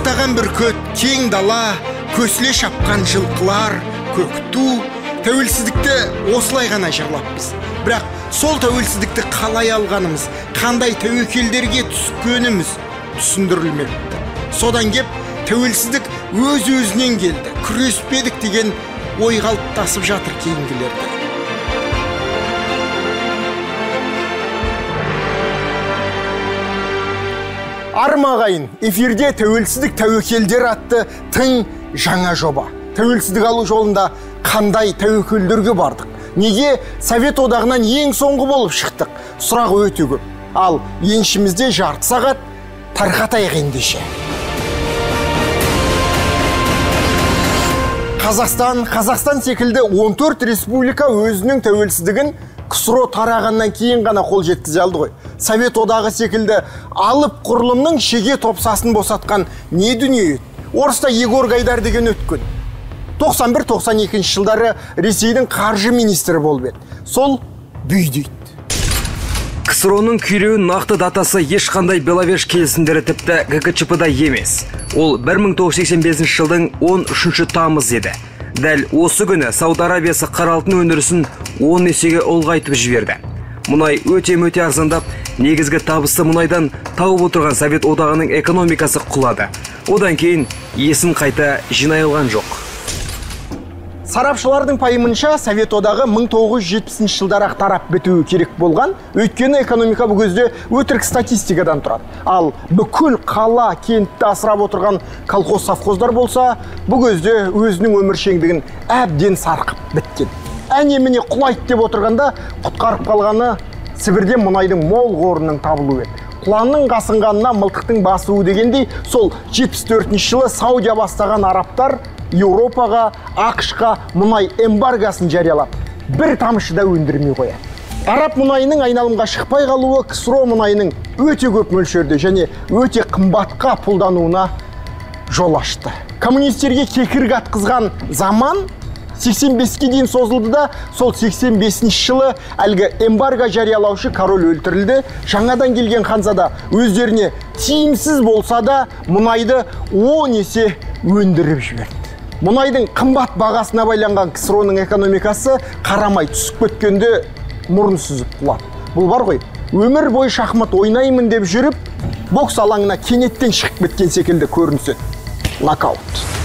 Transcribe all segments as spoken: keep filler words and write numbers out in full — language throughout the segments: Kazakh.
Қаптаған бүркөт, кең дала, көсіле шапқан жылқылар, көкту, тәуелсіздікті осылай ғана жырлаппыз. Бірақ сол тәуелсіздікті қалай алғанымыз, қандай тәуекелдерге түскеніміз түсіндірілмепті. Содан кеп тәуелсіздік өз-өзінен келді, күреспедік деген ой қалыптасып жатыр кейінгілерді. Армағайын, эфирде тәуелсіздік тәуекелдер атты тың жаңа жоба. Тәуелсіздік алу жолында қандай тәуекелдерге бардық? Неге Совет одағынан ең соңғы болып шықтық? Сұрақ өте көп. Ал еншімізде жарты сағат тарқатайық ендеше. Қазақстан, Қазақстан секілді он төрт республика өзінің тәуелсіздігін КСРО тарағаннан кейін ғана қол жеткізе алды ғой. Совет одағы секілді алып құрылымның шеге топсасын босатқан не дүние еді? Орыста Егор Гайдар деген өткен. тоқсан бір тоқсан екінші жылдары Ресейдің қаржы министрі болып еді. Сол бүйдейді. КСРОның күйреуін нақты датасы ешқандай Беловеж келісімдері тіпті ГКЧП-да емес. Ол бір мың тоғыз жүз сексен бесінші жылдың он үшінші тамыз еді. Дәл осы күні Сауд Арабиясы қара алтын өндірісін он есеге ұлғайтып жіберді. Мұнай өте-мөте арзандап, негізгі табысты мұнайдан тауып отырған Совет одағының экономикасы құлады. Одан кейін есін қайта жинай алған жоқ. Сарапшылардың пайымынша Совет одағы мың тоғыз жүз жетпісінші жылдарақ тарап бітуі керек болған, өйткені экономика бұл кезде өтірік статистикадан тұрады. Ал бүкіл қала, кентті асырап отырған колхоз-совхоздар болса, бұл кезде өзінің өміршеңдігін әбден сарқып біткен. Әне міне құлайды деп отырғанда құтқарып қалғаны Сібірден мұнайдың мол қорының табылуы еді. Құланның қасынғанына мылтықтың басуы дегендей, сол жетпіс төртінші жылы Саудия бастаған арабтар Еуропаға, ақш-қа мұнай эмбаргасын жариялап, бір тамшыда өндірмей қояды. Араб мұнайының айналымға шықпай қалуы КСРО мұнайының өте көп мөлшерде және өте қымбатқа пұлдануына жол ашты. Коммунистерге кекірік атқызған заман сексен беске дейін созылды да, сол сексен бесінші жылы әлгі эмбарго жариялаушы король өлтірілді. Жаңадан келген ханзада өздеріне тиімсіз болса да мұнайды он есе өндіріп жіберді. Мұнайдың қымбат бағасына байланған КСРОның экономикасы қарамай түсіп кеткенде мұрын сүзіп құлады. Бұл бар ғой, өмір бойы шахмат ойнаймын деп жүріп, бокс алаңына кенеттен шығып кеткен секілді көрінісі. Нокаут.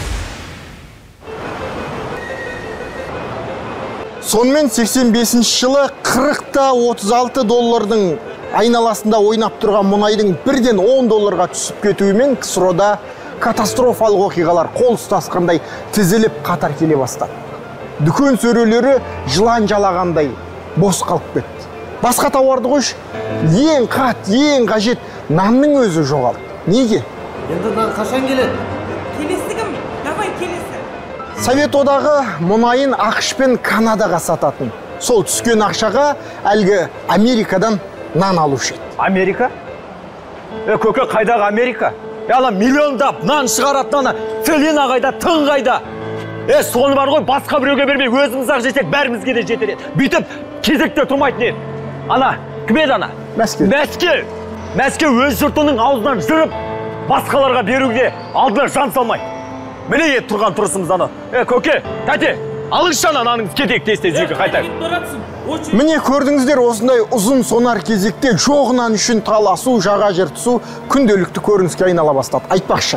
Сонымен сексен бесінші жылы қырықта отыз алты доллардың айналасында ойнап тұрған мұнайдың бірден он долларға түсіп кетуімен КСРОда катастрофалық оқиғалар қол ұстасқандай тізіліп қатар келе бастады. Дүкен сөрелері жылан жалағандай бос қалып кетті. Басқа тауарды қойшы, ең қат, ең қажет нанның өзі жоғалды. Неге? Енді нан қашан келеді? Келесі кім? Давай келесі. Совет одағы мұнайын ақш пен Канадаға сататын. Сол түскен ақшаға әлгі Америкадан нан алушы еді. Америка? Е, көке, қайдағы Америка? Яла миллиондап нан шығаратына Целина қайда, тың қайда. Е, соны бар ғой, басқа біреуге бермей, өзіміз-ақ жетек, бәрімізге де жетер еді. Бүйтіп, кезекте тұрмайтын еді. Ана, кім еді ана? Мәскеу. Мәскеу. Мәскеу өз жұртының аузынан жырып, басқаларға беруге алдына жан салмай. Міне ет тұрған тұрысымыз ана. Е, көке, тәте, алыңызшана наныңыз кетек тесте жүйке қайтайық. Міне көрдіңіздер, осындай ұзын сонар кезекте жоғынан үшін таласу, жаға жыртысу күнделікті көрініске айнала бастады. Айтпақшы.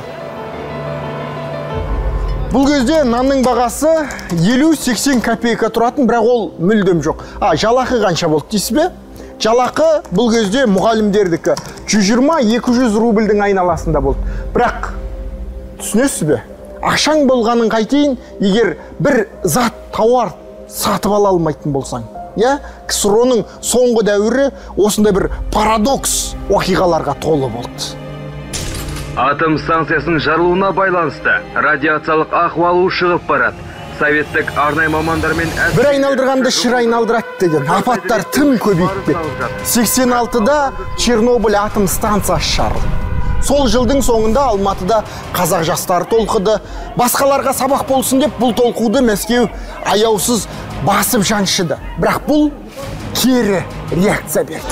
Бұл кезде нанның бағасы елу сексен копейка тұратын, бірақ ол мүлдем жоқ. А, жалақы қанша болды дейсіз бе? Жалақы бұл кезде мұғалімдердікі жүз жиырма екі жүз рубльдің айналасында болды. Бірақ түсінесіз бе? Ақшаң болғанын қайтейін, егер бір зат тауар сатып ала алмайтын болсаң. Я, КСРОның соңғы дәуірі осындай бір парадокс оқиғаларға толы болды. Атом станциясының жарылуына байланысты радиациялық ахуалы шығып барады. Советтік арнай мамандармен бір айналдырғанды шыр айналдырады деген апаттар тым көбейіп кетті. сексен алтыда Чернобыль атом станциясы жарылды. Сол жылдың соңында Алматыда қазақ жастары толқыды. Басқаларға сабақ болсын деп бұл толқуды Мәскеу аяусыз басып жаншыды. Бірақ бұл кері реакция берді.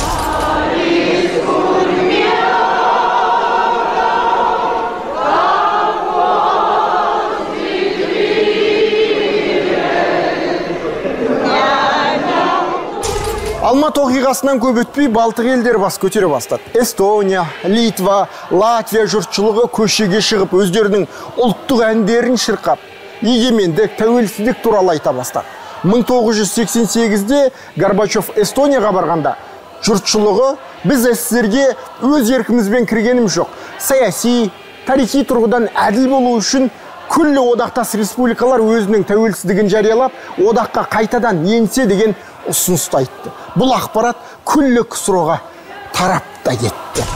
Алматы оқиғасынан көп өтпей Балтық елдері бас көтере бастады. Эстония, Литва, Латвия жұртшылығы көшеге шығып, өздерінің ұлттық әндерін шырқап, егемендік, тәуелсіздік туралы айта бастады. мың тоғыз жүз сексен сегізде Горбачев Эстонияға барғанда, жұртшылығы біз СССРге өз еркімізбен кіргенім жоқ. Саяси, тарихи тұрғыдан әділ болу үшін күллі одақтас республикалар өзінің тәуелсіздігін жариялап, одаққа қайтадан енсе деген ұсынысты айтты. Бұл ақпарат күллі КСРО-ға тарап та кетті.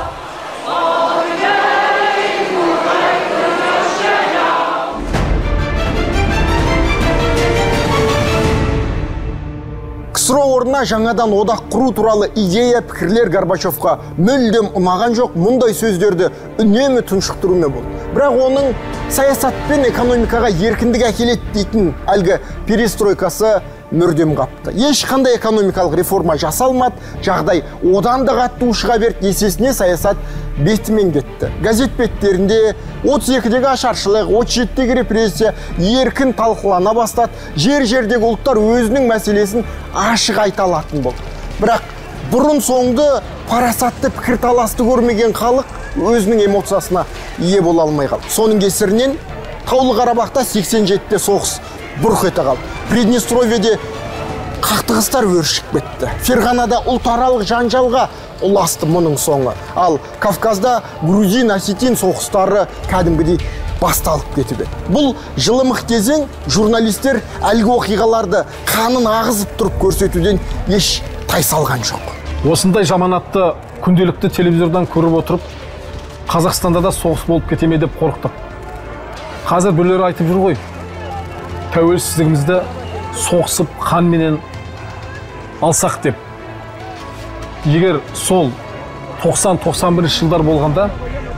КСРО орнына жаңадан одақ құру туралы идея пікірлер Горбачевқа мүлдем ұнаған жоқ, мұндай сөздерді үнемі тұншықтырумен болды. Бірақ оның саясат пен экономикаға еркіндік әкеледі дейтін әлгі перестройкасы мүрдем қапты. Ешқандай экономикалық реформа жасалмады, жағдай одан да қатты ушыға берді, есесіне саясат бетімен кетті. Газет беттерінде отыз екідегі ашаршылық, отыз жетідегі репрессия еркін талқылана бастады, жер-жердегі ұлттар өзінің мәселесін ашық айта алатын болды. Бірақ бұрын соңды парасатты пікірталасты көрмеген халық өзінің эмоциясына ие бола алмай қалды. Соның кесірінен Таулы Қарабақта сексен жетіде соғыс бұрқ ете қалды. Приднестровьеде қақтығыстар өршіп кетті. Ферғанада ұлтаралық жанжалға ұласты мұның соңы. Ал Кавказда грузин, осетин соғыстары кәдімгідей басталып кетті. Бұл жылымық кезең журналистер әлгі оқиғаларды қанын ағызып тұрып көрсетуден еш тайсалған жоқ. Осындай жаманатты күнделікті телевизордан көріп отырып, Қазақстанда да соғыс болып кетеме деп қорықтық. Қазір біреулер айтып жүр ғой, тәуелсіздігімізді соғысып қанменен алсақ деп. Егер сол тоқсан тоқсан бірінші жылдар болғанда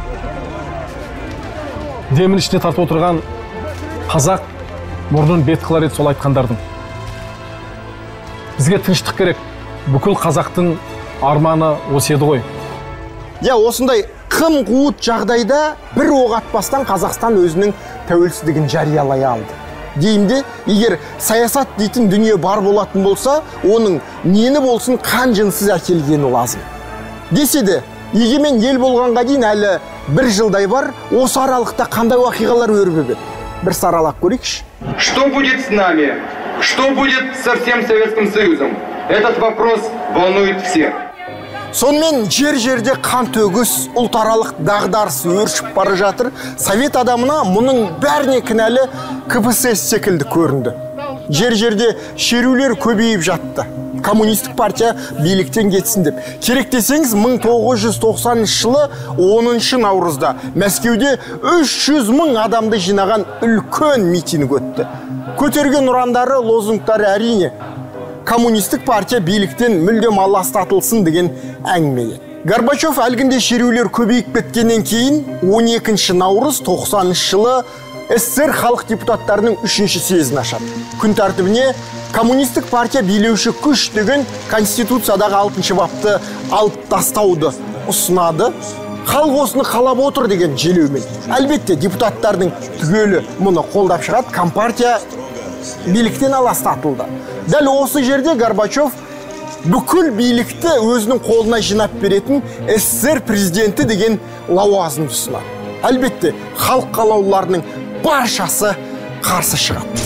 демін ішіне тартып отырған қазақ мұрнын бет қылар еді сол айтқандардың. Бізге тыныштық керек. Бүкіл қазақтың арманы осы еді ғой. Я осындай қым қуыт жағдайда бір оқ атпастан Қазақстан өзінің тәуелсіздігін жариялай алды. Деймде, егер саясат дейтін дүние бар болатын болса, оның нені болсын қан жынсыз әкелгені лазым. Десе де, егемен ел болғанға дейін әлі бір жылдай бар, осы аралықта қандай уақиғалар өрбіп еді. Бір саралап көрейікші. Что будет с нами? Что будет со всем Советским Союзом? Этот вопрос волнует всех. Сонымен жер-жерде қан төгіс, ұлтаралық дағдарыс өршіп бара жатыр. Совет адамына мұның бәріне кінәлі КПСС секілді көрінді. Жер-жерде шерулер көбейіп жатты. Коммунистік партия биліктен кетсін деп. Керек десеңіз, мың тоғыз жүз тоқсаныншы жылы оныншы наурызда Мәскеуде үш жүз мың адамды жинаған үлкен митинг өтті. Көтерген ұрандары, лозунгтары әрине коммунистік партия биліктен мүлдем аластатылсын деген әңгіме. Горбачев әлгінде шерулер көбейіп кеткеннен кейін он екінші наурыз тоқсаныншы жылы СССР халық депутаттарының үшінші съезін ашады. Күн тәртібіне коммунистік партия билеуші күш деген Конституциядағы алтыншы бапты алып тастауды ұсынады. Халық осыны қалап отыр деген желеумен. Әлбетте депутаттардың түгелі мұны қолдап шығады, компартия биліктен аластатылды. Дәл осы жерде Горбачев бүкіл билікті өзінің қолына жинап беретін СССР президенті деген лауазым ұсынады. Әлбетте, халық қалаулыларының баршасы қарсы шығады.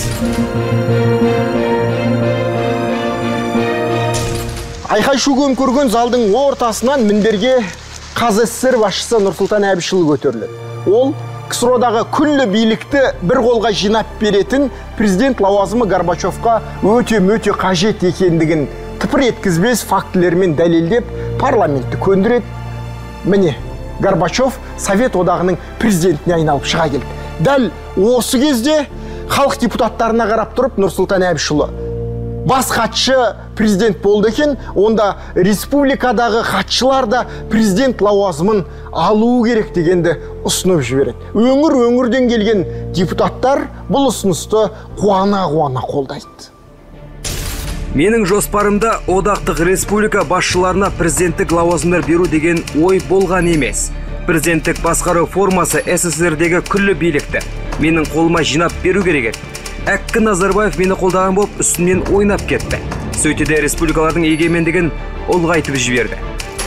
Айқай-шугын көрген залдың ортасынан мінберге КССР басшысы Нұрсұлтан Әбішұлы көтеріледі. Ол КСРО-дағы күллі билікті бір қолға жинап беретін президент лауазымы Горбачевқа өте-мөте қажет екендігін тыпыр еткізбес фактілермен дәлелдеп парламентті көндіреді. Міне, Горбачев Совет одағының президентіне айналып шыға келді. Дәл осы кезде халық депутаттарына қарап тұрып Нұрсұлтан Әбішұлы бас хатшы президент болды екен, онда республикадағы хатшылар да президент лауазымын алу керек дегенді ұсынып жібереді. Өңір-өңірден келген депутаттар бұл ұсынысты қуана-қуана қолдайды. Менің жоспарымда одақтық республика басшыларына президенттік лауазымдар беру деген ой болған емес. Президенттік басқару формасы СССРдегі күллі билікті менің қолыма жинап беру керек еді. Әккі Назарбаев мені қолдаған болып үстінен ойнап кетті. Сөйтті де республикалардың егемендігін ұлғайтып жіберді.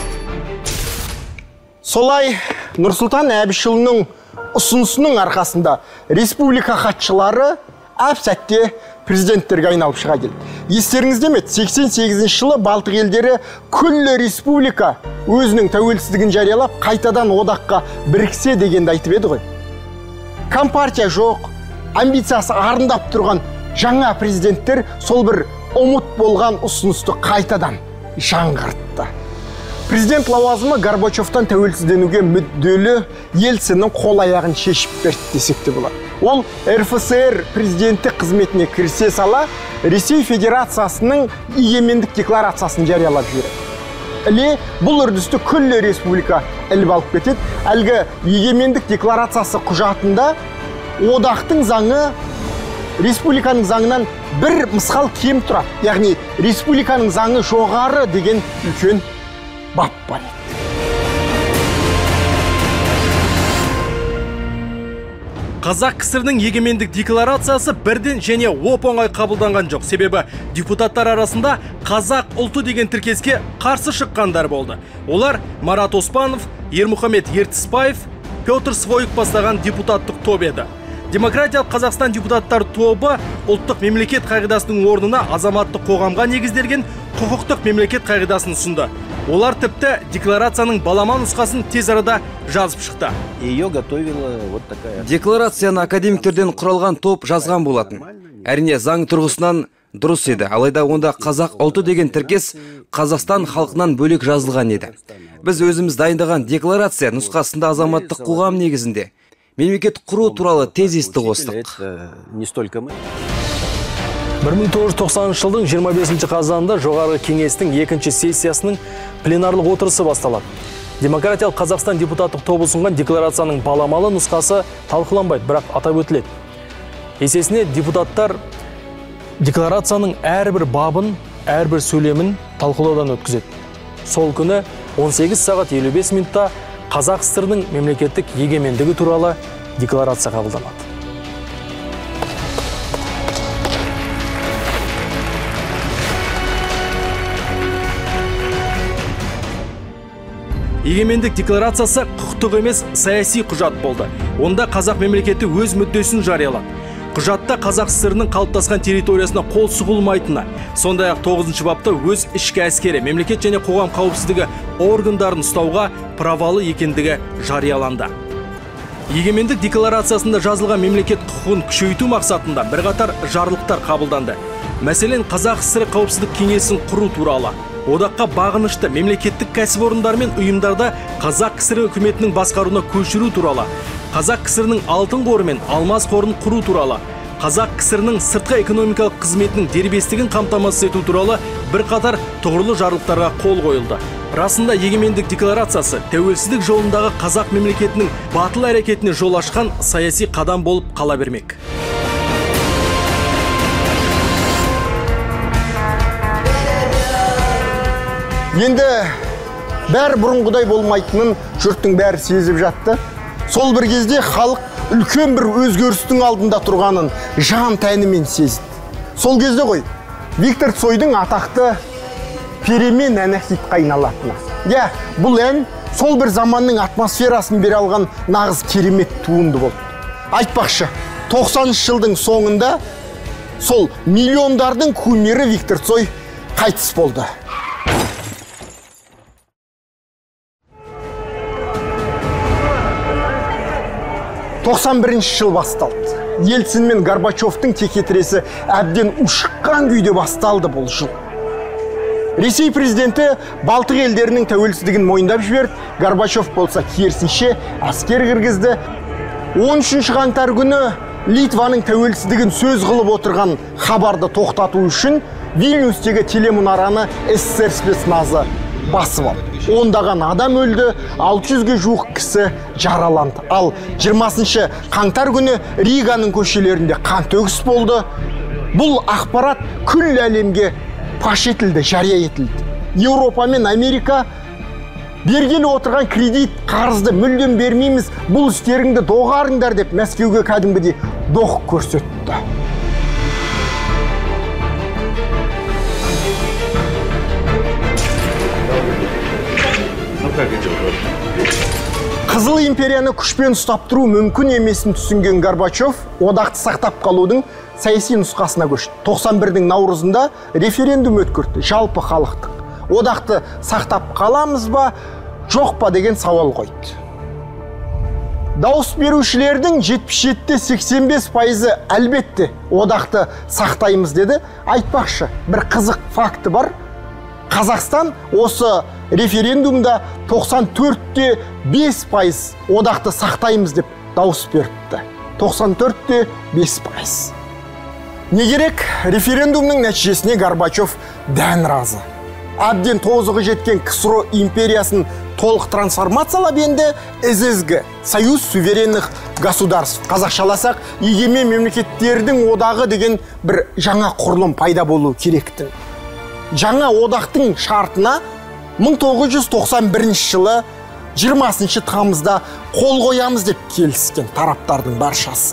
Солай Нұрсұлтан Әбішұлының ұсынысының арқасында республика хатшылары әп сәтте президенттерге айналып шыға келді. Естеріңізде ме, сексен сегізінші жылы Балтық елдері күллі республика өзінің тәуелсіздігін жариялап, қайтадан одаққа біріксе дегенді айтып еді ғой. Компартия жоқ, амбициясы арындап тұрған жаңа президенттер сол бір ұмыт болған ұсынысты қайтадан жаңғыртты. Президент лауазымы Горбачевтан тәуелсізденуге мүдделі Ельциннің қол аяғын шешіп берді десек те болады. Ол эр эф эс эр президенті қызметіне кірісе сала Ресей Федерациясының егемендік декларациясын жариялап жібереді. Іле бұл үрдісті күллі республика іліп алып кетеді. Әлгі егемендік декларациясы құжатында одақтың заңы республиканың заңынан бір мысқал кем тұрады. Яғни республиканың заңы жоғары деген үлкен бап бар еді. Қазақ кср-ның егемендік декларациясы бірден және оп-оңай қабылданған жоқ. Себебі депутаттар арасында қазақ ұлты деген тіркеске қарсы шыққандар болды. Олар Марат Оспанов, Ермұхамед Ертісбаев, Петр Своюк бастаған депутаттық топ еді. Демократиялық Қазақстан депутаттар тобы ұлттық мемлекет қағидасының орнына азаматтық қоғамға негізделген құқықтық мемлекет қағидасын ұсынды. Олар тіпті декларацияның балама нұсқасын тез арада жазып шықты. Ее готовила вот такая. Декларацияны академиктерден құралған топ жазған болатын. Әрине заң тұрғысынан дұрыс еді. Алайда онда қазақ ұлты деген тіркес Қазақстан халқынан бөлек жазылған еді. Біз өзіміз дайындаған декларация нұсқасында азаматтық қоғам негізінде мемлекет құру туралы тезисті қостық. Не столько мы. бір мың тоғыз жүз тоқсаныншы жылдың жиырма бесінші қазанында жоғарғы кеңестің екінші сессиясының пленарлық отырысы басталады. Демократиялық Қазақстан депутаттық тобы ұсынған декларацияның баламалы нұсқасы талқыланбайды, бірақ атап өтіледі. Есесіне депутаттар декларацияның әрбір бабын, әрбір сөйлемін талқылаудан өткізеді. Сол күні он сегіз сағат елу бес минутта Қазақ кср-ның мемлекеттік егемендігі туралы декларация қабылданады. Егемендік декларациясы құқықтық емес саяси құжат болды. Онда қазақ мемлекеті өз мүддесін жариялады. Құжатта Қазақ кср-ның қалыптасқан территориясына қол сұғылмайтыны, сондай-ақ тоғызыншы бапта өз ішкі әскері, мемлекет және қоғам қауіпсіздігі органдарын ұстауға правалы екендігі жарияланды. Егемендік декларациясында жазылған мемлекет құқығын күшейту мақсатында бірқатар жарлықтар қабылданды. Мәселен, Қазақ кср қауіпсіздік кеңесін құру туралы. Одаққа бағынышты мемлекеттік кәсіпорындар мен ұйымдарда Қазақ кср үкіметінің басқаруына көшіру туралы, Қазақ кср-ның алтын қоры мен алмаз қорын құру туралы, Қазақ кср-ның сыртқы экономикалық қызметінің дербестігін қамтамасыз ету туралы бірқатар тұғырлы жарлықтарға қол қойылды. Расында егемендік декларациясы тәуелсіздік жолындағы қазақ мемлекетінің батыл әрекетіне жол ашқан саяси қадам болып қала бермек. Енді бәр бұрынғыдай болмайтынын жұрттың бәрі сезіп жатты. Сол бір кезде халық үлкен бір өзгерістің алдында тұрғанын жан тәнімен сезді. Сол кезде ғой Виктор Цойдың атақты перемен әні хитқа айналатыны. Я, бұл ән сол бір заманның атмосферасын бере алған нағыз керемет туынды болды. Айтпақшы, тоқсаныншы жылдың соңында сол миллиондардың кумирі Виктор Цой қайтыс болды. тоқсан бірінші жыл басталды. Ельцин мен Горбачевтың текетіресі әбден ушыққан күйде басталды бұл жыл. Ресей президенті Балтық елдерінің тәуелсіздігін мойындап жіберді, Горбачев болса керісінше әскер кіргізді. он үшінші қаңтар күні Литваның тәуелсіздігін сөз қылып отырған хабарды тоқтату үшін Вильнюстегі телемұнараны эс эс эр спецназы басып алды. Ондаған адам өлді, алты жүзге жуық кісі жараланды. Ал жиырмасыншы қаңтар күні Риганың көшелерінде қан төгіс болды. Бұл ақпарат күллі әлемге паш етілді, жария етілді. Еуропа мен Америка бергелі отырған кредит қарызды мүлдем бермейміз, бұл істеріңді доғарыңдар деп Мәскеуге кәдімгідей доқ көрсетті. Қызыл империяны күшпен ұстап тұру мүмкін емесін түсінген Горбачев одақты сақтап қалудың саяси нұсқасына көшті. тоқсан бірдің наурызында референдум өткөрді, жалпы халықтық. Одақты сақтап қаламыз ба, жоқ па деген сауал қойды. Дауыс берушілердің жетпіс жеті де сексен бес пайызы әлбетте одақты сақтаймыз деді. Айтпақшы, бір қызық факті бар. Қазақстан осы референдумда тоқсан төрт те бес пайыз одақты сақтаймыз деп дауыс берді. тоқсан төрт те бес пайыз. Не керек? Референдумның нәтижесіне Горбачев дән разы. Әбден тозығы жеткен КСРО империясын толық трансформациялап енді ССГ, Союз суверенных государств, қазақшаласақ, егемен мемлекеттердің одағы деген бір жаңа құрылым пайда болу керектін. Жаңа одақтың шартына мың тоғыз жүз тоқсан бірінші жылы жиырмасыншы тамызда қол қоямыз деп келіскен тараптардың баршасы.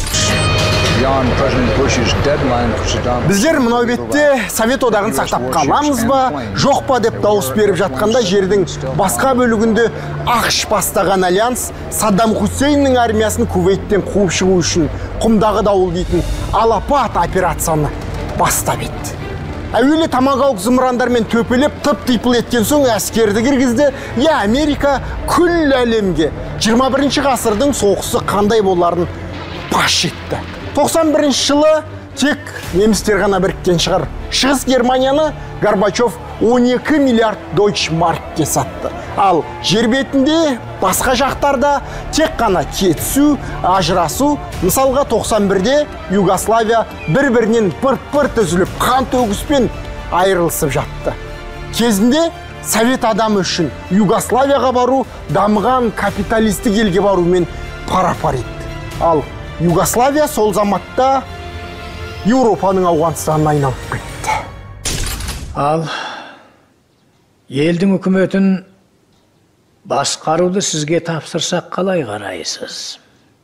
Біздер мынау бетте Совет одағын сақтап қаламыз ба, жоқ па деп дауыс беріп жатқанда жердің басқа бөлігінде ақш бастаған альянс Саддам Хусейннің армиясын Кувейттен қуып шығу үшін құмдағы дауыл дейтін алапат операцияны бастап етті. Әуелі тамагаук зымырандармен төпелеп тып-типыл еткен соң әскерді кіргізді. Я Америка күллі әлемге жиырма бірінші ғасырдың соғысы қандай боларын паш етті. тоқсан бірінші жылы тек немістер ғана біріккен шығар. Шығыс Германияны Горбачев он екі миллиард дойч маркке сатты. Ал жер бетінде басқа жақтарда тек қана кетісу, ажырасу. Мысалға тоқсан бірде Югославия бір-бірінен пырт-пырт үзіліп, қан төгіспен айырылысып жатты. Кезінде Совет адамы үшін Югославияға бару дамыған капиталистік елге барумен пара-пар етті. Ал Югославия сол заматта Еуропаның Ауғанстанына айналып кетті. Ал елдің үкіметін басқаруды сізге тапсырсақ қалай қарайсыз?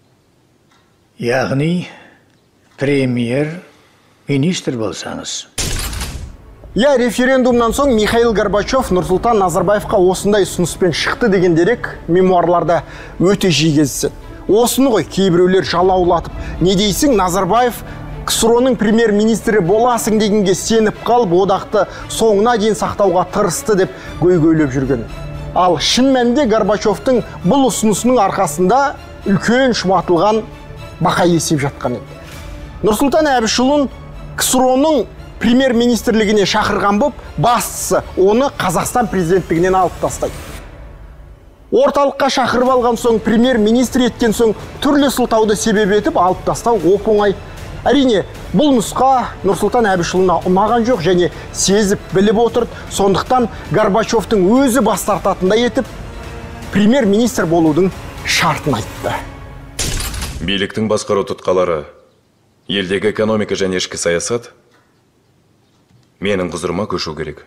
Яғни премьер-министр болсаңыз. Я референдумнан соң Михаил Горбачев Нұрсұлтан Назарбаевқа осындай ұсыныспен шықты деген дерек мемуарларда өте жиі кездеседі. Осыны ғой кейбіреулер жалаулатып, не дейсің, Назарбаев КСРОның премьер-министрі боласың дегенге сеніп қалып, одақты соңына дейін сақтауға тырысты деп көй-көйлеп жүрген. Ал шын мәнінде Горбачевтың бұл ұсынысының арқасында үлкен шұбатылған бақа есеп жатқан еді. Нұрсұлтан Әбішұлын КСРОның премьер-министрлігіне шақырған боп, бастысы оны Қазақстан президенттігінен алып тастайды. Орталыққа шақырып алған соң, премьер-министр еткен соң, түрлі сылтауды себеп етіп алып тастау оп-оңай. Әрине, бұл нұсқа Нұрсұлтан Әбішұлына ұнаған жоқ және сезіп біліп отырды. Сондықтан Горбачевтың өзі бас тартатындай етіп, премьер-министр болудың шартын айтты. Биліктің басқару тұтқалары, елдегі экономика және ішкі саясат менің құзырыма көшу керек.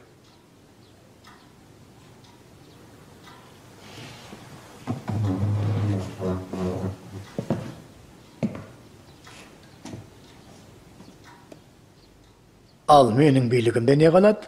Ал менің билігімде не қалады?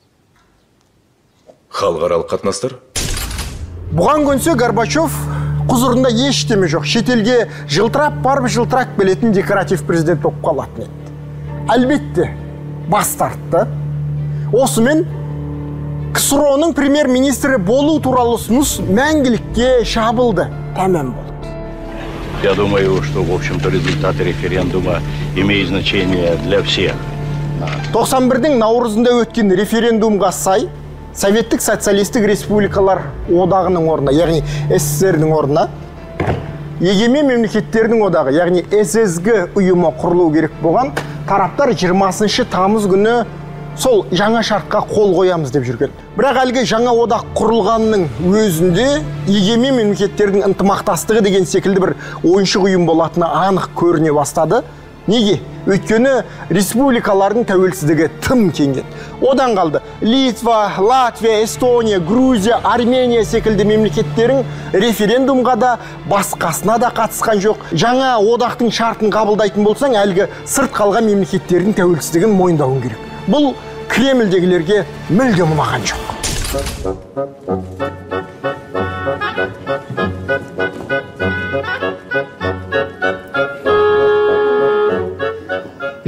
Халықаралық қатынастар? Бұған көнсе Горбачев құзырында ештеме жоқ. Шетелге жылтырап барып жылтырак білетін декоратив президент болып қалатын еді. Әлбетте, бас тартты. Осымен КСРОның премьер-министрі болу туралы ұсыныс мәңгілікке жабылды. Тәмам болды. Я думаю, что, в общем-то, результаты референдума имеют значение для всех. тоқсан бірдің наурызында өткен референдумға сай, Советтік социалистік республикалар одағының орнына, яғни СССР-дің орнына, егемен мемлекеттердің одағы, яғни ССГ ұйымы құрылу керек болған. Тараптар жиырмасыншы тамыз күні сол жаңа шартқа қол қоямыз деп жүрген. Бірақ әлгі жаңа одақ құрылғанның өзінде егемен мемлекеттердің ынтымақтастығы деген секілді бір ойыншық ұйым болатыны анық көріне бастады. Неге? Өйткені республикалардың тәуелсіздігі тым кеңген. Одан қалды Литва, Латвия, Эстония, Грузия, Армения секілді мемлекеттерің референдумға да басқасына да қатысқан жоқ. Жаңа одақтың шартын қабылдайтын болсаң, әлгі сырт қалған мемлекеттердің тәуелсіздігін мойындауың керек. Бұл Кремльдегілерге мүлде ұнаған жоқ.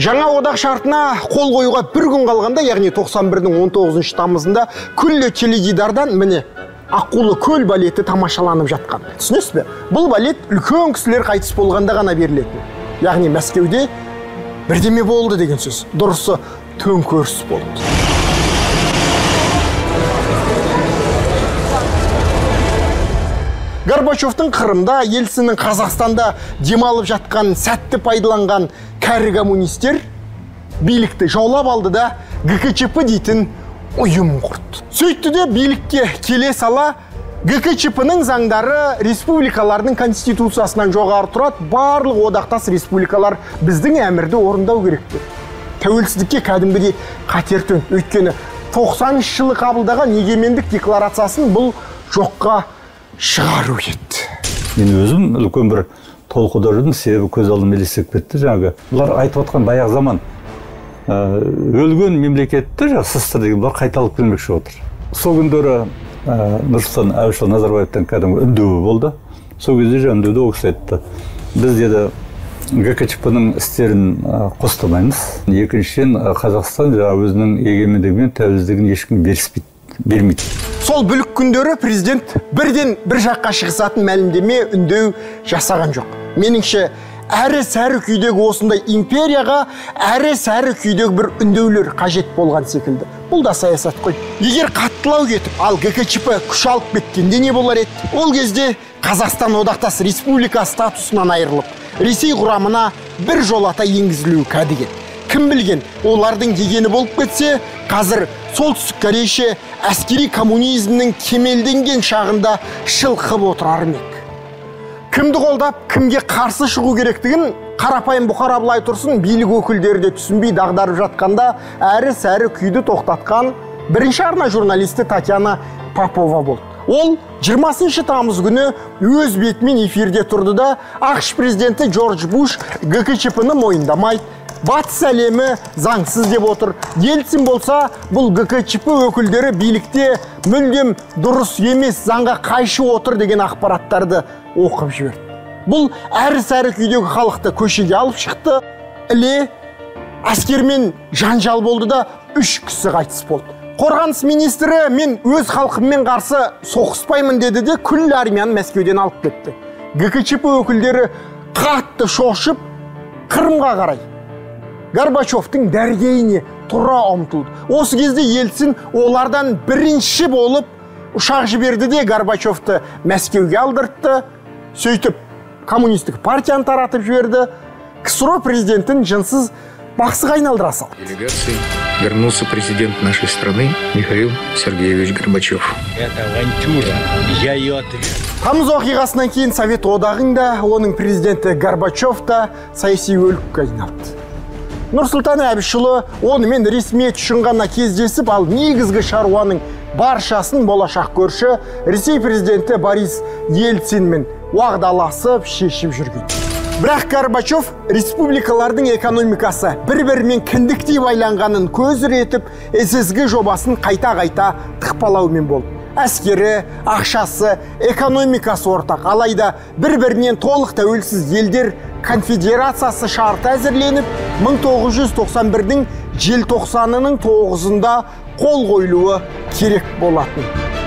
Жаңа одақ шартына қол қоюға бір күн қалғанда, яғни тоқсан бірдің он тоғызыншы тамызында күллі теледидардан міне Аққулы көл балеті тамашаланып жатқан. Түсінесіз бе? Бұл балет үлкен кісілер қайтыс болғанда ғана берілетін. Яғни Мәскеуде бірдеме болды деген сөз. Дұрысы төңкеріс болды. Горбачевтың Қырымда, Ельциннің Қазақстанда демалып жатқан сәтті пайдаланған кәрі коммунистер билікті жаулап алды да ГКЧП дейтін ұйым құрды. Сөйтті де билікке келе сала ГКЧП-ның заңдары республикалардың конституциясынан жоғары тұрады, барлық одақтас республикалар біздің әмірді орындау керекті. Тәуелсіздікке кәдімгідей қатер төнді. Өйткені тоқсаныншы жылы қабылдаған егемендік декларациясын бұл жоққа шығару еді. Мен өзім үлкен бір толқуда жүрдім, себебі көз алдым елестеп кетті жаңағы. Бұлар айтып отқан баяғы заман өлген мемлекетті жасыстыр деген бұлар қайталып келмекші отыр. Сол күндері Нұрсұлтан Әбішұлы Назарбаевтан кәдімгі үндеуі болды. Сол кезде же үндеуді ол кісі айтты. Біз деді ГКЧП-ның істерін қостамаймыз. Екіншіден Қазақстан өзінің егемендігі мен тәуелсіздігін ешкім бермейді. Сол бүлік күндері президент бірден бір жаққа шығысатын мәлімдеме үндеу жасаған жоқ. Меніңше әрі сәрі күйдегі осындай империяға әрі сәрі күйдегі бір үндеулер қажет болған секілді. Бұл да саясат қой. Егер қаттылау кетіп, ал ГКЧП күш алып кеткенде не болар еді? Ол кезде Қазақстан одақтас республика статусынан айырылып, Ресей құрамына бір жолата енгізілуі кәдігі. Кім білген, олардың дегені болып кетсе, қазір солтүстік Корейше әскери коммунизмнің кемелденген шағында шылқып отырар ма еді? Кімді қолдап, кімге қарсы шығу керектігін қарапайым Бұхар Абылай Тұрсын билік өкілдері де түсінбей дағдарып жатқанда әрі сәрі күйді тоқтатқан бірінші арна журналисті Татьяна Попова болды. Ол жиырмасыншы тамыз күні өз бетімен эфирде тұрды да ақш президенті Джордж Буш ГКЧП-ны мойындамайды, батыс әлемі заңсыз деп отыр. Ельцин болса, бұл ГКЧП өкілдері билікте мүлдем дұрыс емес, заңға қайшы отыр деген ақпараттарды оқып жіберді. Бұл әрі сәрі күйдегі халықты көшеге алып шықты. Іле әскермен жанжал болды да үш кісі қайтыс болды. Қорғаныс министрі мен өз халқыммен қарсы соғыспаймын деді де күллі армияны Мәскеуден алып кетті. ГКЧП өкілдері қатты шошып Қырымға қарай Горбачевтың дәргейіне тұра ұмтылды. Осы кезде Ельцин олардан бірінші болып ұшақ жіберді де Горбачевты Мәскеуге алдыртты. Сөйтіп коммунистік партияны таратып жіберді. КСРО президентін жынсыз бақсыға айналдыра салды. Делегацией вернулся президент нашей страны Михаил Сергеевич Горбачев. Это авантюра, я ее ответ. Тамыз оқиғасынан кейін Совет одағында оның президенті Горбачев та саяси өлікке айналды. Нұрсұлтан Әбішұлы онымен ресми тұшынғанына кездесіп, ал негізгі шаруаның баршасын болашақ көрші Ресей президенті Борис Ельцинмен уағдаласып шешіп жүрген. Бірақ Горбачев республикалардың экономикасы бір-бірімен кіндіктей байланғанын көзір етіп, ССГ жобасын қайта-қайта тықпалаумен болды. Әскері, ақшасы, экономикасы ортақ, алайда бір-бірінен толық тәуелсіз елдер конфедерациясы шарты әзірленіп, мың тоғыз жүз тоқсан бірдің желтоқсанының тоғызында қол қойылуы керек болатын.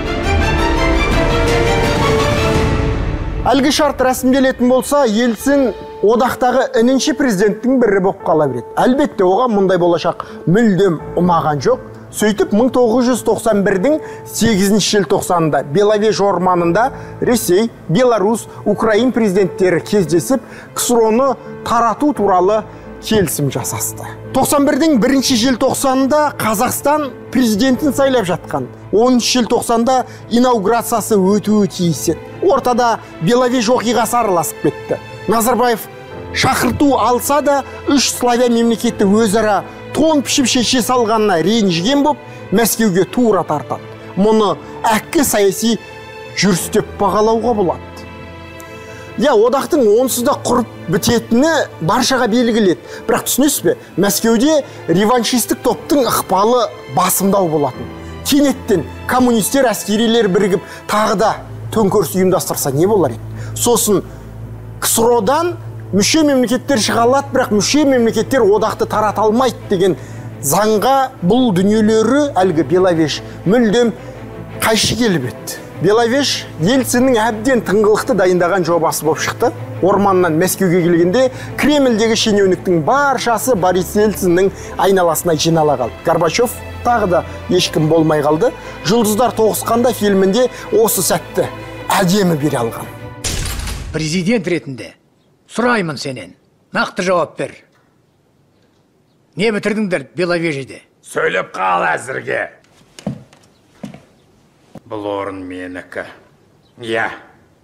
Әлгі шарт рәсімделетін болса, Ельцин одақтағы інінші президенттің бірі болып қала береді. Әлбетте, оған мұндай болашақ мүлдем ұнаған жоқ. Сөйтіп, мың тоғыз жүз тоқсан бірдің сегізінші желтоқсанында Беловеж орманында Ресей, Беларусь, Украин президенттері кездесіп, КСРОны тарату туралы келісім жасасты. тоқсан бірдің бірінші желтоқсанында Қазақстан президентін сайлап жатқан. оныншы желтоқсанда инаугурациясы өтуі тиіс еді. Ортада Беловеж оқиғасы араласып кетті. Назарбаев шақырту алса да, үш славян мемлекетті өзара тон пішіп шеше салғанына ренжіген боп, Мәскеуге тура тартады. Мұны әккі саяси жүріс деп бағалауға болады. Я, одақтың онсыз да құрып бітетіні баршаға белгіледі. Бірақ түсінесіз бе, Мәскеуде реваншистік топтың ықпалы басымдау болатын. Кенеттен коммунистер әскерилер бірігіп тағы да төңкеріс ұйымдастырса не болар еді? Сосын КСРОдан мүше мемлекеттер шыға алады, бірақ мүше мемлекеттер одақты тарата алмайды деген заңға бұл дүниелері әлгі Беловеж мүлдем қайшы келіп еді. Беловеж Ельциннің әбден тыңғылықты дайындаған жобасы болып шықты. Орманнан Мәскеуге келгенде Кремльдегі шенеуніктің баршасы Борис Ельциннің айналасына жинала қалды. Горбачев тағы да ешкім болмай қалды. Жұлдыздар тоғысқанда фильмінде осы сәтті әдемі бере алған. Президент ретінде сұраймын сенен, нақты жауап бер. Не бітірдіңдер Беловежьеде? Сөйлеп қал әзірге. Бұл орын менікі. Я.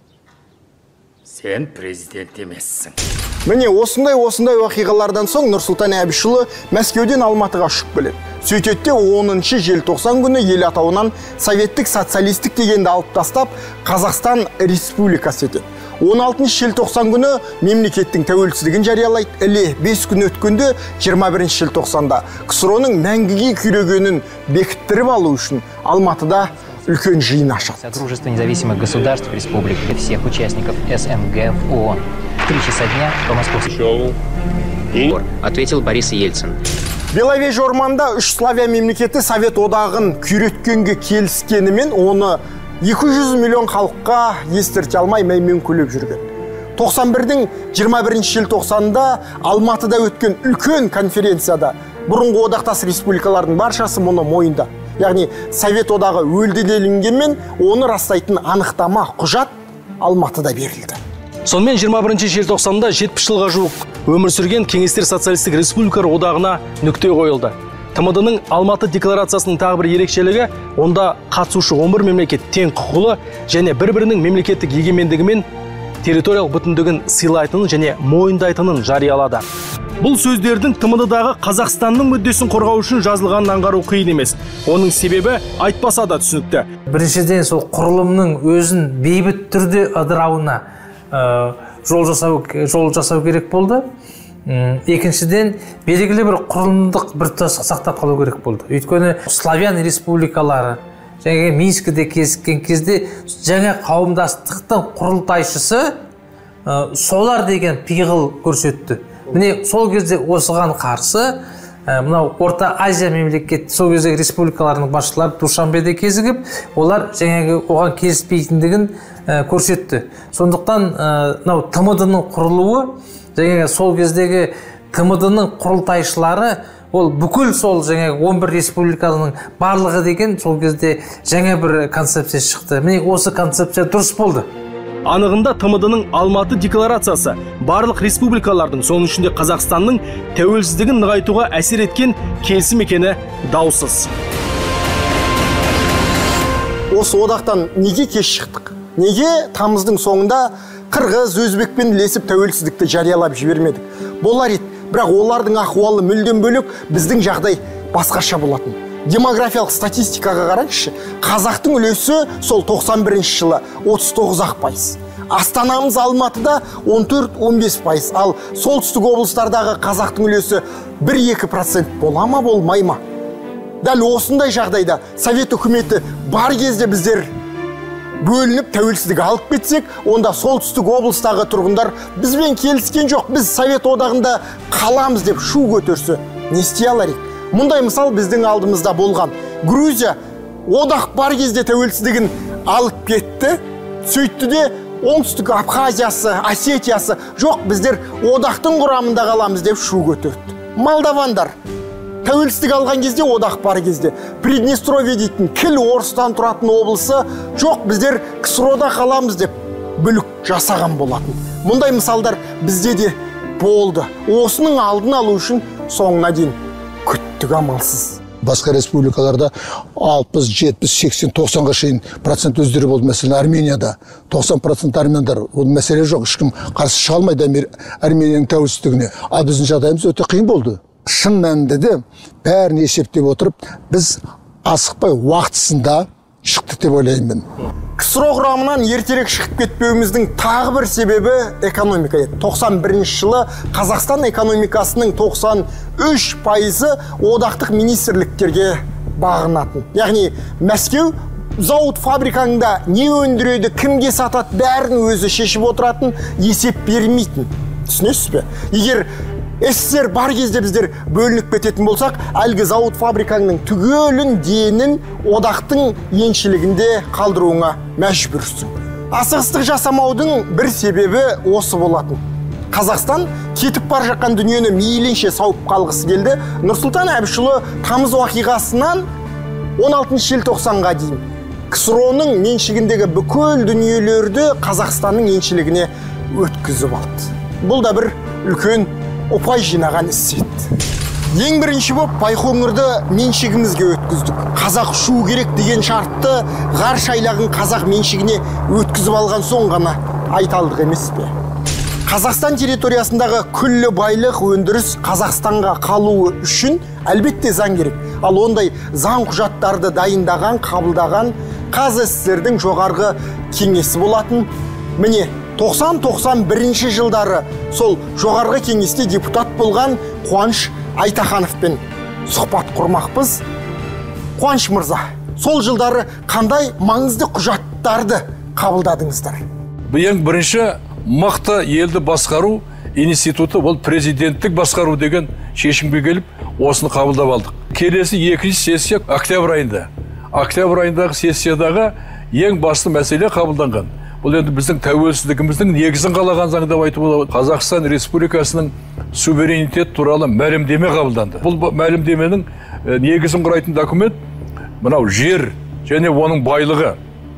Сен президент емессің. Міне осындай осындай оқиғалардан соң Нұрсұлтан Әбішұлы Мәскеуден Алматыға ұшып келеді. Сөйтетте оныншы желтоқсан күні ел атауынан советтік социалистік дегенді алып тастап Қазақстан Республикасы етеді. он алтыншы желтоқсан күні мемлекеттің тәуелсіздігін жариялайды. Іле бес күн өткенде жиырма бірінші желтоқсанда КСРОның мәңгіге күйрегенін бекіттіріп алу үшін Алматыда үлкен жиын ашады. Содружество независимых государств республик и всех участников СНГ в ООН. В три часа дня по московскому. Ответил Борис Ельцин. Беловеж орманда үш славян мемлекеті Совет одағын күйреткенге келіскенімен оны екі жүз миллион халыққа естірте алмай мәймен көлеп жүрген. тоқсан бірдің жиырма бірінші желтоқсанында Алматыда өткен үлкен конференцияда бұрынғы одақтас республикалардың баршасы мұны мойында. Яғни Совет одағы өлді делінгенмен оны растайтын анықтама құжат Алматыда берілді. Сонымен жиырма бірінші желтоқсанда жетпіс жылға жуық өмір сүрген Кеңестер социалистік республикалар одағына нүкте қойылды. ТМД-ның Алматы декларациясының тағы бір ерекшелігі, онда қатысушы он бір мемлекет тең құқылы және бір-бірінің мемлекеттік егемендігі мен территориялық бүтіндігін сыйлайтынын және мойындайтынын жариялады. Бұл сөздердің ТМД-дағы Қазақстанның мүддесін қорғау үшін жазылғанын аңғару қиын емес. Оның себебі айтпаса да түсінікті. Біріншіден сол құрылымның өзін бейбіт түрде ыдырауына жол жасау жол жасау керек болды. Екіншіден, белгілі бір құрылымдық біртұтас сақтап қалу керек болды. Өйткені славян республикалары және Минскіде кезіккен кезде жаңа қауымдастықтың құрылтайшысы солар деген пиғыл көрсетті. Міне сол кезде осыған қарсы мынау Орта Азия мемлекет сол кездегі республикаларының басшылары Душанбеде кезігіп, олар жаңағы оған келіспейтіндігін көрсетті. Сондықтан мынау ТМД-ның құрылуы жаңағы сол кездегі ТМД-ның құрылтайшылары ол бүкіл сол жаңағы он бір республиканың барлығы деген сол кезде жаңа бір концепция шықты. Міне осы концепция дұрыс болды. Анығында ТМД-ның Алматы декларациясы барлық республикалардың, соның ішінде Қазақстанның тәуелсіздігін нығайтуға әсер еткен келісім екені даусыз. Осы одақтан неге кеш шықтық? Неге тамыздың соңында Қырғыз, Өзбекпен ілесіп тәуелсіздікті жариялап жібермедік? Болар еді, бірақ олардың ахуалы мүлдем бөлек, біздің жағдай басқаша болатын. Демографиялық статистикаға қараңызшы, қазақтың үлесі сол тоқсан бірінші жылы отыз тоғыз ақ пайыз. Астанамыз Алматыда он төрт он бес пайыз, ал солтүстік облыстардағы қазақтың үлесі бір-екі процент бола ма, болмай ма? Дәл осындай жағдайда Совет үкіметі бар кезде біздер бөлініп тәуелсіздік алып кетсек, онда солтүстік облыстағы тұрғындар бізбен келіскен жоқ, біз Совет одағында қаламыз деп шу көтерсе, не істей алар ек? Мұндай мысал біздің алдымызда болған. Грузия одақ бар кезде тәуелсіздігін алып кетті, сөйтті де оңтүстік Абхазиясы, Осетиясы жоқ, біздер одақтың құрамында қаламыз деп шу көтерді. Молдавандар тәуелсіздік алған кезде, одақ бар кезде, Приднестровье дейтін кіл орыстан тұратын облысы жоқ, біздер КСРОда қаламыз деп бүлік жасаған болатын. Мұндай мысалдар бізде де болды. Осының алдын алу үшін соңына дейін күттік амалсыз. Басқа республикаларда алпыс, жетпіс, сексен, тоқсанға шейін процент өздері болды. Мәселен, Арменияда тоқсан процент армяндар. Ол мәселе жоқ, ешкім қарсы шыға алмайды Арменияның тәуелсіздігіне. Ал біздің жағдайымыз өте қиын болды. Шын мәнінде де бәрін есептеп отырып, біз асықпай уақытысында шықтық деп ойлаймын. КСРО құрамынан ертерек шығып кетпеуіміздің тағы бір себебі экономика еді. тоқсан бірінші жылы Қазақстан экономикасының тоқсан үш пайызы одақтық министрліктерге бағынатын. Яғни Мәскеу зауыт фабрикаңда не өндіреді, кімге сатады, бәрін өзі шешіп отыратын, есеп бермейтін. түсінесіз бе? Егер СССР бар кезде біздер бөлініп кететін болсақ, әлгі зауыт фабриканың түгелін денін одақтың еншілігінде қалдыруыңа мәжбүрсің. Асығыстық жасамаудың бір себебі осы болатын. Қазақстан кетіп бар жаққан дүниені мейлінше сауып қалғысы келді. Нұрсұлтан Әбішұлы тамыз уақиғасынан он алтыншы желтоқсанға дейін КСРО-ның меншігіндегі бүкіл дүниелерді Қазақстанның еншілігіне өткізіп алды. Бұл да бір үлкен ұпай жинаған іс еді. Ең бірінші боп Байқоңырды меншігімізге өткіздік. Қазақ ұшу керек деген шартты ғарыш айлағын қазақ меншігіне өткізіп алған соң ғана айталдық емес пе? Қазақстан территориясындағы күллі байлық өндіріс Қазақстанға қалуы үшін әлбетте заң керек. Ал ондай заң құжаттарды дайындаған, қабылдаған КССР-дің жоғарғы кеңесі болатын. Міне, тоқсан тоқсан бірінші жылдары сол жоғарғы кеңесте депутат болған Қуаныш Айтахановпен сұхбат құрмақпыз. Қуаныш мырза, сол жылдары қандай маңызды құжаттарды қабылдадыңыздар? Ең бірінші мықты елді басқару институты, ол президенттік басқару деген шешімге келіп, осыны қабылдап алдық. Келесі екінші сессия октябрь айында. Октябрь айындағы сессиядағы ең басты мәселе қабылданған. Бұл енді біздің тәуелсіздігіміздің негізін қалаған заң деп айтуға болады. Қазақстан Республикасының суверенитет туралы мәлімдеме қабылданды. Бұл мәлімдеменің негізін құрайтын документ мынау жер және оның байлығы,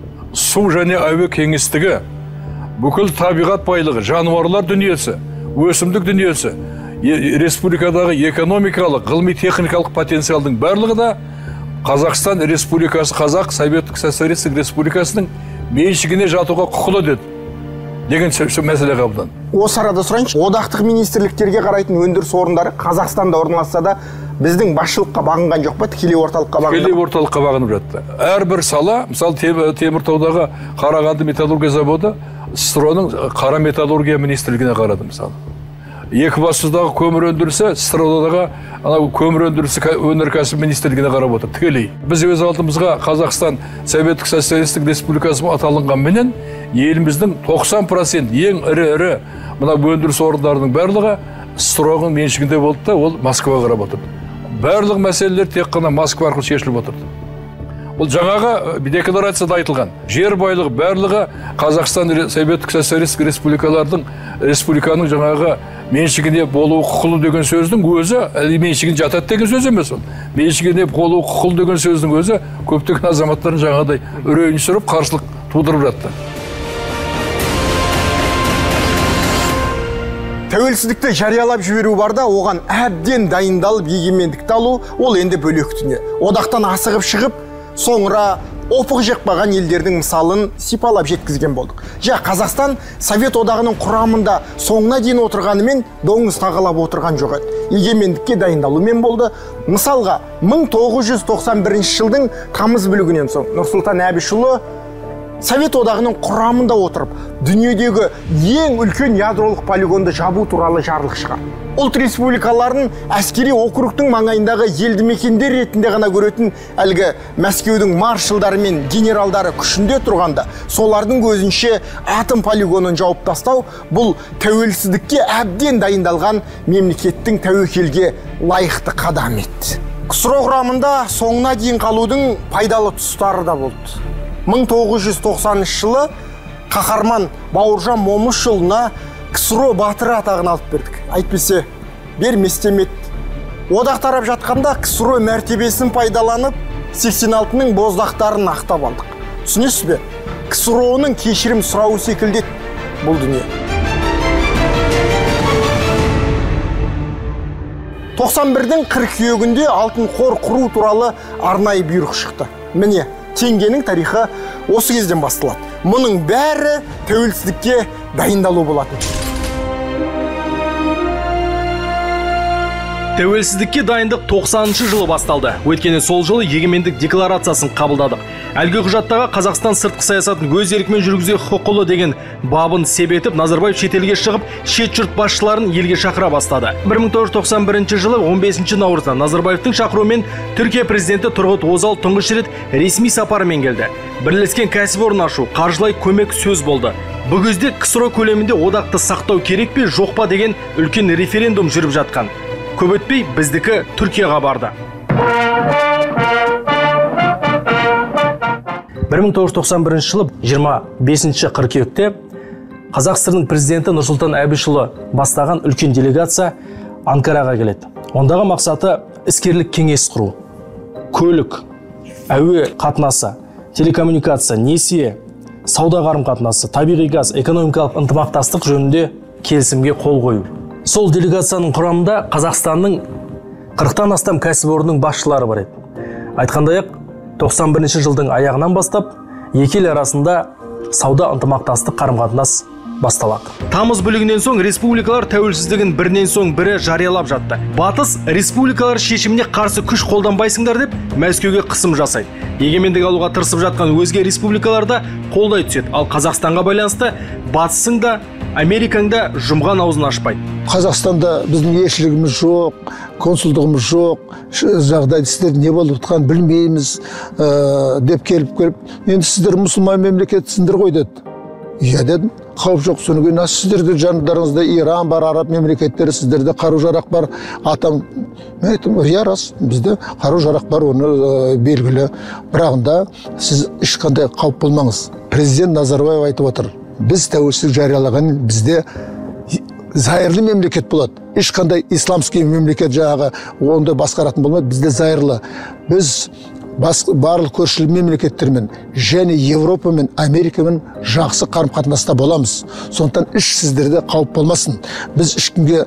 су және әуе кеңістігі, бүкіл табиғат байлығы, жануарлар дүниесі, өсімдік дүниесі, республикадағы экономикалық, ғылыми техникалық потенциалдың барлығы да Қазақстан Республикасы, Қазақ Советтік Социалистік Республикасының меншігіне жатуға құқылы деді деген мәселе қабылданды. Осы арада сұрайыншы, одақтық министрліктерге қарайтын өндіріс орындары Қазақстанда орналасса да біздің басшылыққа бағынған жоқ па? Тікелей орталыққа бағынды? Тікелей орталыққа бағынып жатты. Әрбір сала, мысалы Теміртаудағы Қарағанды металлургия заводы СССР-ның қара металлургия министрлігіне қарады мысалы. Екібастұздағы көмір өндірісі СССР-дағы көмір өндірісі өнеркәсіп министрлігіне қарап отыр, тікелей. Біз өз алдымызға Қазақстан Советтік Социалистік Республикасы аталынғанменен еліміздің тоқсан процент ең ірі-ірі мына өндіріс орындарының барлығы СССР-ның меншігінде болды да, ол Москваға қарап отырды. Барлық мәселелер тек қана Москва арқылы шешіліп отырды. Бұл жаңағы декларацияда айтылған. Жер байлығы барлығы Қазақстан Советтік Социалистік Республикалардың республиканың жаңағы меншігіне болуы құқылы деген сөздің өзі, меншігін жатады деген сөз емес ол. Меншігіне болуы құқылы деген сөздің өзі көптеген азаматтардың жаңағыдай үрейін сүріп, қарсылық тудырып жатты. Тәуелсіздікті жариялап жіберу барда, оған әбден дайындалып егемендікті алу, ол енді бөлек дүние. Одақтан асығып шығып, соңыра опық жықпаған елдердің мысалын сипалап жеткізген болдық. Жа, Қазақстан Совет одағының құрамында соңына дейін отырғанымен доңыз тағалап отырған жоқ еді. Егемендікке дайындалумен болды. Мысалға, мың тоғыз жүз тоқсан бірінші жылдың тамыз бүлігінен соң Нұрсұлтан Әбішұлы Совет одағының құрамында отырып, дүниедегі ең үлкен ядролық полигонды жабу туралы жарлық шығарды. Ұлт республикаларын әскери округтың маңайындағы елді мекендер ретінде ғана көретін әлгі Мәскеудің маршалдары мен генералдары күшінде тұрғанда, солардың көзінше атом полигонын жауып тастау бұл тәуелсіздікке әбден дайындалған мемлекеттің тәуекелге лайықты қадам еді. КСРО құрамында соңына дейін қалудың пайдалы тұстары да болды. мың тоғыз жүз тоқсаныншы жылы қаһарман Бауыржан Момышұлына КСРО батыры атағын алып бердік. Әйтпесе берместем еді. Одақ тарап жатқанда КСРО мәртебесін пайдаланып, сексен алтының боздақтарын ақтап алдық. Түсінесіз бе? КСРО-ның кешірім сұрауы секілді бұл дүние. тоқсан бірдің қыркүйегінде алтын қор құру туралы арнайы бұйрық шықты. Міне, теңгенің тарихы осы кезден басталады. Мұның бәрі тәуелсіздікке дайындалу болатын. Тәуелсіздікке дайындық тоқсаныншы жылы басталды. Өйткені сол жылы егемендік декларациясын қабылдадық. Әлгі құжаттағы Қазақстан сыртқы саясатын өз еркімен жүргізуге құқылы деген бабын себетіп, Назарбаев шетелге шығып, шет жұрт басшыларын елге шақыра бастады. бір мың тоғыз жүз тоқсан бірінші жылы он бесінші наурызда Назарбаевтың шақыруымен Түркия президенті Тұрғыт Озал тұңғыш рет ресми сапарымен келді. Бірлескен кәсіпорын ашу, қаржылай көмек сөз болды. Бұл кезде КСРО көлемінде одақты сақтау керек пе, жоқ па деген үлкен референдум жүріп жатқан. Көп өтпей біздікі Түркияға барды. бір мың тоғыз жүз тоқсан бірінші жылы жиырма бесінші қыркүйекте Қазақстанның президенті Нұрсұлтан Әбішұлы бастаған үлкен делегация Анкараға келеді. Ондағы мақсаты іскерлік кеңес құру. Көлік, әуе қатынасы, телекоммуникация, несие, сауда қарым-қатынасы, табиғи газ, экономикалық ынтымақтастық жөнінде келісімге қол қою. Сол делегацияның құрамында Қазақстанның қырықтан астам кәсіпорынның басшылары бар еді. Айтқандай-ақ, тоқсан бірінші жылдың аяғынан бастап екі ел арасында сауда ынтымақтастық қарым-қатынас басталады. Тамыз бүлігінен соң республикалар тәуелсіздігін бірінен соң бірі жариялап жатты. Батыс республикалар шешіміне қарсы күш қолданбайсыңдар деп Мәскеуге қысым жасайды. Егемендік алуға тырысып жатқан өзге республикаларда қолдай түседі. Ал Қазақстанға байланысты батысың да, Америкаң да жұмған аузын ашпайды. Қазақстанда біздің елшілігіміз жоқ, консулдығымыз жоқ, жағдайды сіздер не болып жатқанын білмейміз деп келіп келіп, енді сіздер мұсылман мемлекетсіңдер ғой деді. Иә дедім, қауіп жоқ. Соны кейін сіздерде жандарыңызда Иран бар, араб мемлекеттері, сіздерде қару-жарақ бар. Атам, мен айттым, иә рас, бізде қару-жарақ бар, оны белгілі. Бірағында сіз ешқандай қауіп болмаңыз. Президент Назарбаев айтып отыр, біз тәуелсіздік жариялаған бізде зайырлы мемлекет болады. Ешқандай исламский мемлекет жағы онда басқаратын болмайды, бізде зайырлы. Біз барлық көршілі мемлекеттермен және Европамен, Америкамен жақсы қарым-қатынаста боламыз. Сондықтан іш сіздерде қауіп болмасын. Біз ешкімге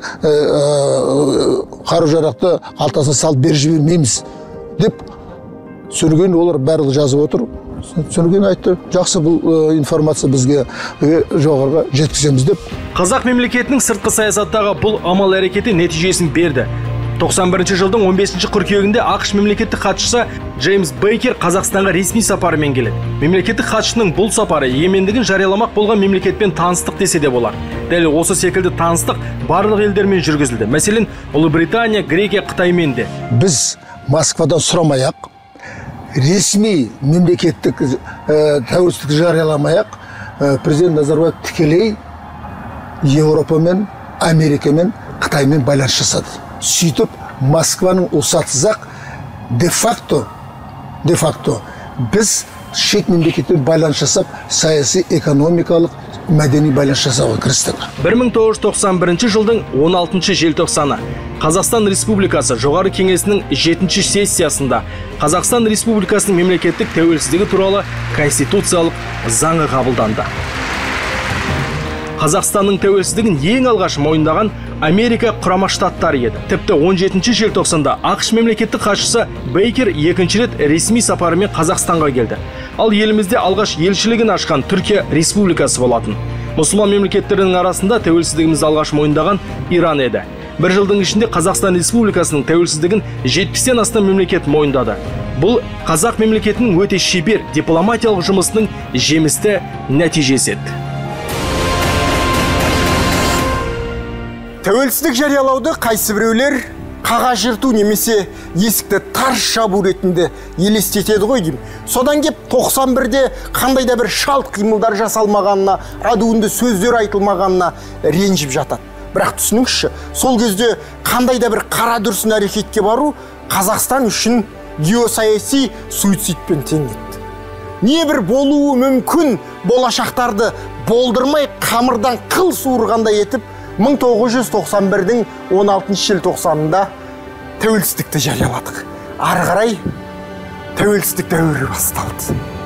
қару-жарақты қалтасына салып беріп жібермейміз деп сөйлеген, олар барлығы жазып отыр. Сөйлеген айтты, жақсы бұл информация бізге жоғарыға жеткіземіз деп. Қазақ мемлекетінің сыртқы саясаттағы бұл амал әрекеті нәтижесін берді. тоқсан бірінші жылдың он бесінші қыркүйегінде ақш мемлекеттік хатшысы Джеймс Бейкер Қазақстанға ресми сапарымен келеді. Мемлекеттік хатшының бұл сапары егемендігін жарияламақ болған мемлекетпен таныстық десе де болар. Дәл осы секілді таныстық барлық елдермен жүргізілді. Мәселен, Ұлыбритания, Грекия, Қытаймен де. Біз Москвадан сұрамай-ақ, ресми мемлекеттік тәуелсіздік жарияламай-ақ, президент Назарбаев тікелей Европамен, Америкамен, Қытаймен байланыс жасады. Сөйтіп, Москваның ұсатсыз-ақ де-факто, де-факто біз шет мемлекетпен байланыс жасап, саяси, экономикалық, мәдени байланыс жасауға кірістік. бір мың тоғыз жүз тоқсан бірінші жылдың он алтыншы желтоқсаны Қазақстан Республикасы Жоғары кеңесінің жетінші сессиясында Қазақстан Республикасының мемлекеттік тәуелсіздігі туралы конституциялық заңы қабылданды. Қазақстанның тәуелсіздігін ең алғаш мойындаған Америка Құрама Штаттары еді. Тіпті он жетінші желтоқсанда ақш мемлекеттік хатшысы Бейкер екінші рет ресми сапарымен Қазақстанға келді. Ал елімізде алғаш елшілігін ашқан Түркия Республикасы болатын. Мұсылман мемлекеттерінің арасында тәуелсіздігімізді алғаш мойындаған Иран еді. Бір жылдың ішінде Қазақстан Республикасының тәуелсіздігін жетпістен астам мемлекет мойындады. Бұл қазақ мемлекетінің өте шебер дипломатиялық жұмысының жемісті нәтижесі еді. Тәуелсіздік жариялауды қайсы біреулер қағаз жырту немесе есікті тарс жабу ретінде елестетеді ғой деймін. Содан кеп тоқсан бірде қандай да бір шалт қимылдар жасалмағанына, адуынды сөздер айтылмағанына ренжіп жатады. Бірақ түсініңізші, сол кезде қандай да бір қара дүрсін әрекетке бару Қазақстан үшін геосаяси суицидпен тең еді. Не бір болуы мүмкін болашақтарды болдырмай қамырдан қыл суырғандай етіп мың тоғыз жүз тоқсан бірдің он алтыншы желтоқсанында тәуелсіздікті жарияладық. Ары қарай тәуелсіздік дәуірі басталды.